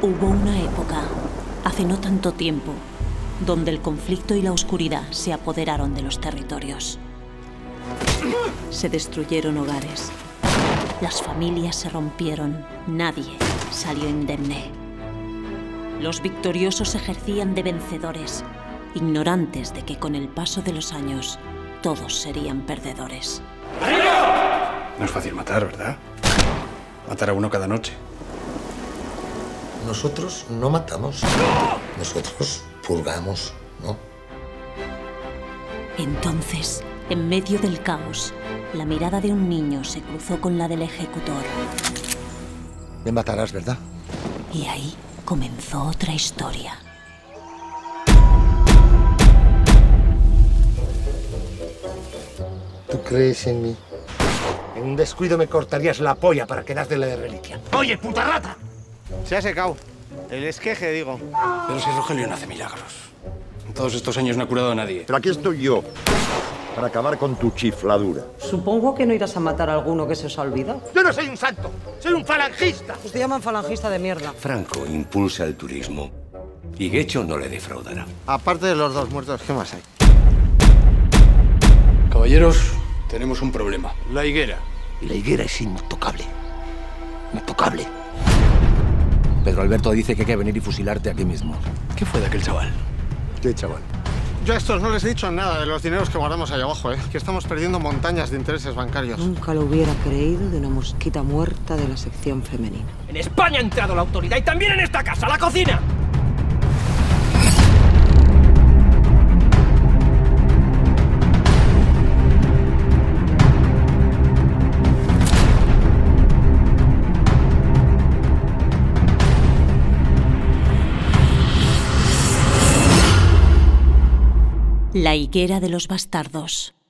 Hubo una época, hace no tanto tiempo, donde el conflicto y la oscuridad se apoderaron de los territorios. Se destruyeron hogares, las familias se rompieron, nadie salió indemne. Los victoriosos ejercían de vencedores, ignorantes de que con el paso de los años todos serían perdedores. No es fácil matar, ¿verdad? Matar a uno cada noche. Nosotros no matamos. Nosotros purgamos, ¿no? Entonces, en medio del caos, la mirada de un niño se cruzó con la del ejecutor. Me matarás, ¿verdad? Y ahí comenzó otra historia. ¿Tú crees en mí? En un descuido me cortarías la polla para quedártela de reliquia. ¡Oye, puta rata! Se ha secado. El esqueje, digo. Pero si Rogelio no hace milagros. En todos estos años no ha curado a nadie. Pero aquí estoy yo, para acabar con tu chifladura. Supongo que no irás a matar a alguno que se os ha olvidado. Yo no soy un santo, soy un falangista. Pues te llaman falangista de mierda. Franco impulsa el turismo y Guecho no le defraudará. Aparte de los dos muertos, ¿qué más hay? Caballeros, tenemos un problema. La higuera. Y la higuera es intocable. Intocable. Pedro Alberto dice que hay que venir y fusilarte aquí mismo. ¿Qué fue de aquel chaval? ¿Qué chaval? Yo a estos no les he dicho nada de los dineros que guardamos allá abajo, ¿eh? Que estamos perdiendo montañas de intereses bancarios. Nunca lo hubiera creído de una mosquita muerta de la sección femenina. En España ha entrado la autoridad y también en esta casa, la cocina. La higuera de los bastardos.